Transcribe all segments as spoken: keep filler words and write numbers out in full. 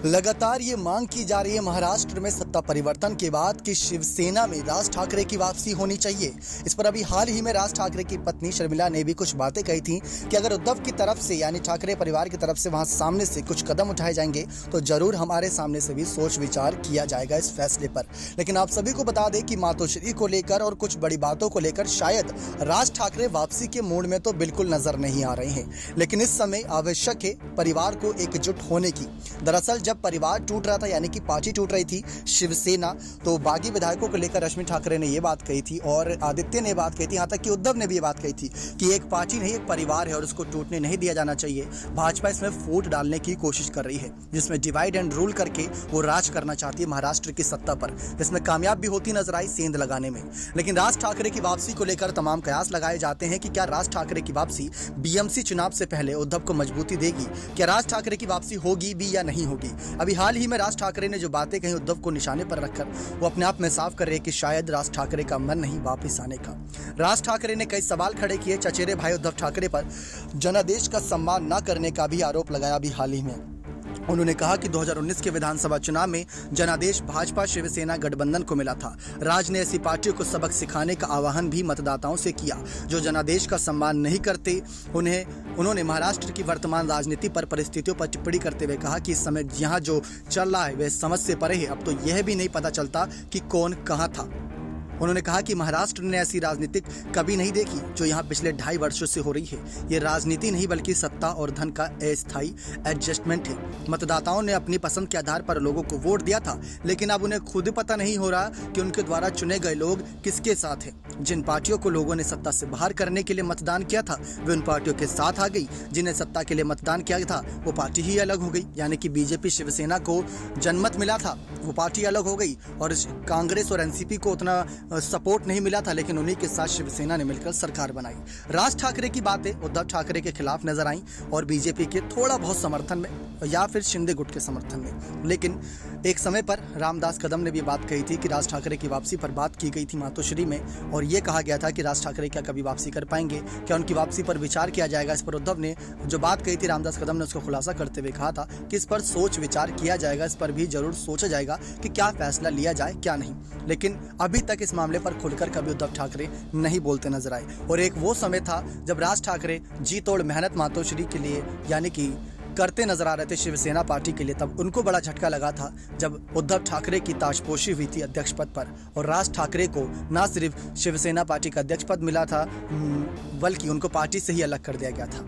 लगातार ये मांग की जा रही है महाराष्ट्र में सत्ता परिवर्तन के बाद कि शिवसेना में राज ठाकरे की वापसी होनी चाहिए। इस पर अभी हाल ही में राज ठाकरे की पत्नी शर्मिला ने भी कुछ बातें कही थी कि अगर उद्धव की तरफ से यानी ठाकरे परिवार की तरफ से वहां सामने से कुछ कदम उठाए जाएंगे तो जरूर हमारे सामने से भी सोच विचार किया जाएगा इस फैसले पर। लेकिन आप सभी को बता दें कि मातोश्री को लेकर और कुछ बड़ी बातों को लेकर शायद राज ठाकरे वापसी के मूड में तो बिल्कुल नजर नहीं आ रहे हैं, लेकिन इस समय आवश्यक है परिवार को एकजुट होने की। दरअसल जब परिवार टूट रहा था यानी कि पार्टी टूट रही थी शिवसेना, तो बागी विधायकों को लेकर रश्मि ठाकरे ने यह बात कही थी और आदित्य ने बात कही थी, यहाँ तक कि उद्धव ने भी ये बात कही थी कि एक पार्टी नहीं एक परिवार है और उसको टूटने नहीं दिया जाना चाहिए। भाजपा इसमें फूट डालने की कोशिश कर रही है जिसमें डिवाइड एंड रूल करके वो राज करना चाहती है महाराष्ट्र की सत्ता पर, जिसमें कामयाब भी होती नजर आई सेंध लगाने में। लेकिन राज ठाकरे की वापसी को लेकर तमाम कयास लगाए जाते हैं कि क्या राज ठाकरे की वापसी बीएमसी चुनाव से पहले उद्धव को मजबूती देगी, क्या राज ठाकरे की वापसी होगी भी या नहीं होगी। अभी हाल ही में राज ठाकरे ने जो बातें कही उद्धव को निशाने पर रखकर वो अपने आप में साफ कर रहे हैं कि शायद राज ठाकरे का मन नहीं वापस आने का। राज ठाकरे ने कई सवाल खड़े किए चचेरे भाई उद्धव ठाकरे पर जनादेश का सम्मान न करने का भी आरोप लगाया। अभी हाल ही में उन्होंने कहा कि दो हज़ार उन्नीस के विधानसभा चुनाव में जनादेश भाजपा शिवसेना गठबंधन को मिला था। राज ने ऐसी पार्टियों को सबक सिखाने का आह्वान भी मतदाताओं से किया जो जनादेश का सम्मान नहीं करते। उन्हें उन्होंने महाराष्ट्र की वर्तमान राजनीति पर परिस्थितियों पर टिप्पणी करते हुए कहा कि इस समय यहाँ जो चल रहा है वह समझ से परे है। अब तो यह भी नहीं पता चलता कि कौन कहाँ था। उन्होंने कहा कि महाराष्ट्र ने ऐसी राजनीति कभी नहीं देखी जो यहाँ पिछले ढाई वर्षों से हो रही है। ये राजनीति नहीं बल्कि सत्ता और धन का अस्थायी एडजस्टमेंट है। मतदाताओं ने अपनी पसंद के आधार पर लोगों को वोट दिया था, लेकिन अब उन्हें खुद पता नहीं हो रहा कि उनके द्वारा चुने गए लोग किसके साथ हैं। जिन पार्टियों को लोगों ने सत्ता से बाहर करने के लिए मतदान किया था वे उन पार्टियों के साथ आ गई। जिन्हें सत्ता के लिए मतदान किया था वो पार्टी ही अलग हो गई, यानी कि बीजेपी शिवसेना को जनमत मिला था वो पार्टी अलग हो गई और कांग्रेस और एनसीपी को उतना सपोर्ट नहीं मिला था, लेकिन उन्हीं के साथ शिवसेना ने मिलकर सरकार बनाई। राज ठाकरे की बातें उद्धव ठाकरे के खिलाफ नजर आई और बीजेपी के थोड़ा बहुत समर्थन में या फिर शिंदे गुट के समर्थन में। लेकिन एक समय पर रामदास कदम ने भी बात कही थी कि राज ठाकरे की वापसी पर बात की गई थी मातोश्री में और ये कहा गया था कि राज ठाकरे क्या कभी वापसी कर पाएंगे, क्या उनकी वापसी पर विचार किया जाएगा। इस पर उद्धव ने जो बात कही थी रामदास कदम ने उसको खुलासा करते हुए कहा था कि इस पर सोच विचार किया जाएगा, इस पर भी जरूर सोचा जाएगा कि क्या फैसला लिया जाए क्या नहीं। लेकिन अभी तक इस मामले पर खुलकर कभी उद्धव ठाकरे नहीं बोलते नजर आए और एक वो समय था जब राज ठाकरे जी तोड़ मेहनत मातोश्री के लिए यानी कि करते नजर आ रहे थे शिवसेना पार्टी के लिए। तब उनको बड़ा झटका लगा था जब उद्धव ठाकरे की ताजपोशी हुई थी अध्यक्ष पद पर और राज ठाकरे को न सिर्फ शिवसेना पार्टी का अध्यक्ष पद मिला था बल्कि उनको पार्टी से ही अलग कर दिया गया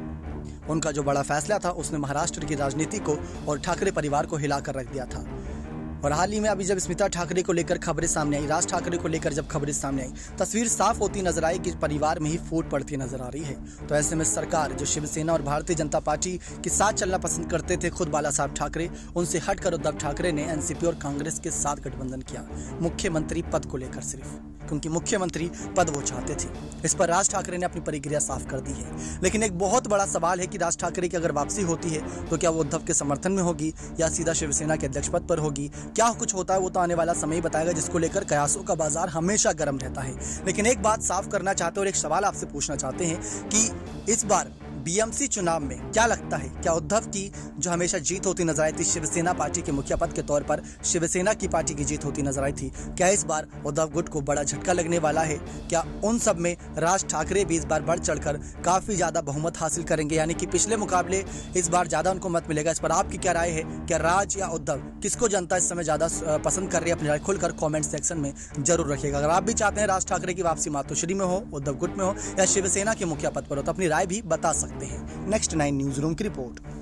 था। उनका जो बड़ा फैसला था उसने महाराष्ट्र की राजनीति को और ठाकरे परिवार को हिलाकर रख दिया था। और हाल ही में अभी जब स्मिता ठाकरे को लेकर खबरें सामने आई, राज ठाकरे को लेकर जब खबरें सामने आई, तस्वीर साफ होती नजर आई कि परिवार में ही फूट पड़ती नजर आ रही है। तो ऐसे में सरकार जो शिवसेना और भारतीय जनता पार्टी के साथ चलना पसंद करते थे खुद बाला साहब ठाकरे, उनसे हटकर उद्धव ठाकरे ने एनसीपी और कांग्रेस के साथ गठबंधन किया मुख्यमंत्री पद को लेकर, सिर्फ क्योंकि मुख्यमंत्री पद वो चाहते थे। इस पर राज ठाकरे ने अपनी प्रतिक्रिया साफ कर दी है। लेकिन एक बहुत बड़ा सवाल है कि राज ठाकरे की अगर वापसी होती है तो क्या वो उद्धव के समर्थन में होगी या सीधा शिवसेना के अध्यक्ष पद पर होगी। क्या कुछ होता है वो तो आने वाला समय ही बताएगा, जिसको लेकर कयासों का बाजार हमेशा गर्म रहता है। लेकिन एक बात साफ करना चाहते हैं और एक सवाल आपसे पूछना चाहते हैं कि इस बार बीएमसी चुनाव में क्या लगता है, क्या उद्धव की जो हमेशा जीत होती नजर आई थी शिवसेना पार्टी के मुखिया पद के तौर पर शिवसेना की पार्टी की जीत होती नजर आई थी, क्या इस बार उद्धव गुट को बड़ा झटका लगने वाला है। क्या उन सब में राज ठाकरे भी इस बार बढ़ चढ़कर काफी ज्यादा बहुमत हासिल करेंगे, यानी कि पिछले मुकाबले इस बार ज्यादा उनको मत मिलेगा। इस पर आपकी क्या राय है, क्या राज या उद्धव, किसको जनता इस समय ज्यादा पसंद कर रही है, अपनी राय खुलकर कॉमेंट सेक्शन में जरूर रखिएगा। अगर आप भी चाहते हैं राज ठाकरे की वापसी मातोश्री में हो, उद्धव गुट में हो या शिवसेना के मुखिया पद पर हो तो अपनी राय भी बता सकते हैं। नेक्स्ट नाइन न्यूज रूम की रिपोर्ट।